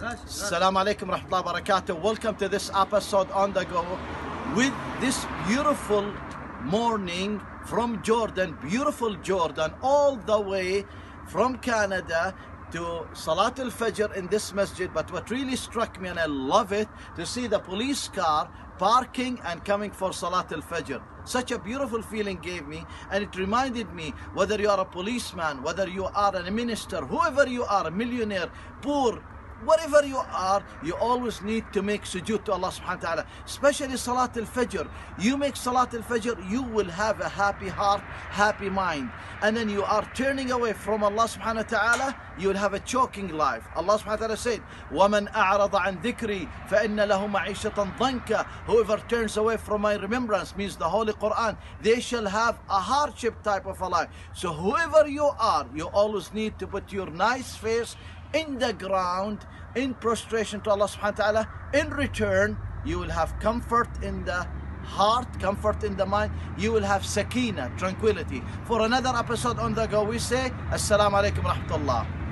Assalamu alaikum rahmatullahi wa barakatuh. Welcome to this episode on the go with this beautiful morning from Jordan, beautiful Jordan, all the way from Canada to Salat al-Fajr in this masjid. But what really struck me, and I love it, to see the police car parking and coming for Salat al-Fajr. Such a beautiful feeling gave me, and it reminded me, whether you are a policeman, whether you are a minister, whoever you are, a millionaire, poor, whatever you are, you always need to make sujood to Allah subhanahu wa ta'ala, especially Salat al-Fajr. You make Salat al-Fajr, you will have a happy heart, happy mind. And then you are turning away from Allah subhanahu wa ta'ala, you will have a choking life. Allah subhanahu wa ta'ala said, وَمَنْ أَعْرَضَ عَنْ ذِكْرِي فَإِنَّ لَهُ مَعِيشَةً ضَنْكَ. Whoever turns away from my remembrance, means the Holy Quran, they shall have a hardship type of a life. So whoever you are, you always need to put your nice face in the ground, in prostration to Allah subhanahu wa ta'ala. In return, you will have comfort in the heart, comfort in the mind. You will have sakina, tranquility. For another episode on the go, we say Assalamu alaikum rahmatullah.